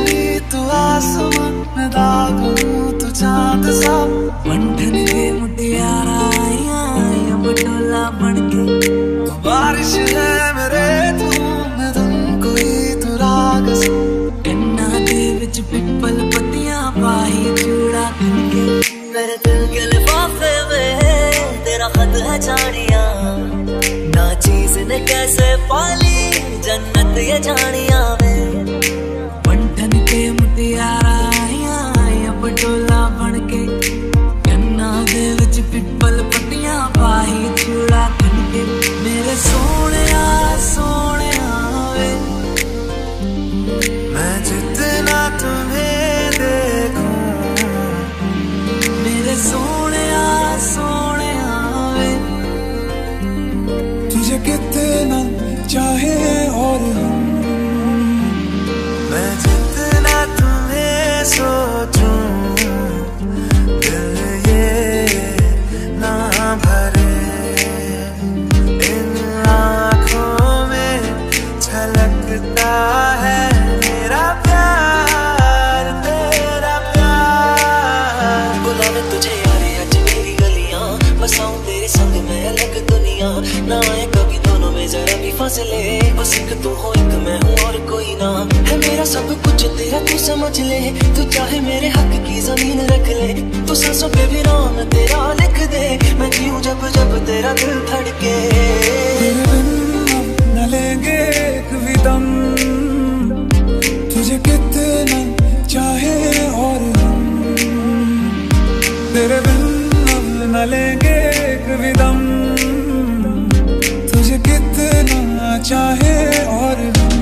कोई तू आसमां, मैं दाग हूँ तू चांद सा। बंधन के मुटियारा आया बटोला बनके, बारिश है मेरे तू, मैं तुम कोई तू राग सा। कन्ना दे विच पिपल पत्तियां पाई चूड़ा करके, मेरे दिल के लिफाफे में तेरा खत है जानिया, ना चीज ने कैसे पाली जन्नत ये जानिया में। बंधन के मुटियारा आया बटोला बनके, कन्ना दे विच पिपल पत्तियां पाई चूड़ा करके। मेरे सोनिया सोनिया वे, मैं जितना तुम्हें देखूं, मेरे सोनिया सोनिया वे, तुझे कितना चाहे और हम, मैं जितना तुम्हें सोचूं, दिल ये ना भरे। इन आँखों में झलकता है मेरा प्यार, तेरा प्यार। बुलावे तुझे यारे आज मेरी गलियां, बसाऊं तेरे संग मैं अलग दुनिया। ना आए कभी दोनों में जरा भी फासले, बस एक तू हो एक मैं हूँ और कोई ना है। मेरा सब कुछ तेरा तू समझ ले, तू चाहे मेरे हक की जमीन रख ले। तू सांसों पे भी नाम तेरा लिख दे, मैं जीऊं जब जब तेरा दिल धड़के। तेरे बिन अब न लेंगे एक भी दम, तुझे कितना चाहे और हम, तेरे बिन अब न लेंगे एक भी दम, तुझे कितना चाहे और हम।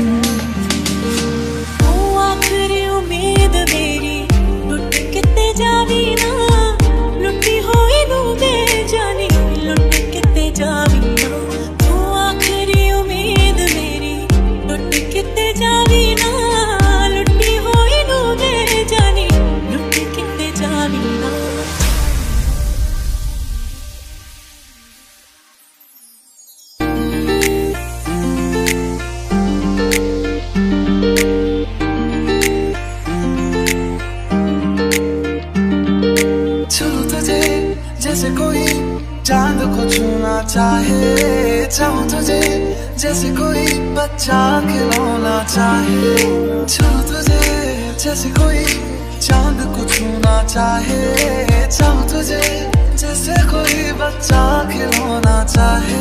तू आखिरी उम्मीद मेरी, लुट किते जावी ना, लुटी होई नू बेजानी, लुट किते जावी ना। तू आखिरी उम्मीद मेरी, लुट किते जावी ना, लुटी होई नू बेजानी, लुट किते जावी ना। छू तुझे जैसे कोई चांद को छूना चाहे, चाहूं तुझे जैसे कोई बच्चा खिलौना चाहे। छू तुझे जैसे कोई चांद को छूना चाहे, चाहूं तुझे जैसे कोई बच्चा खिलौना चाहे।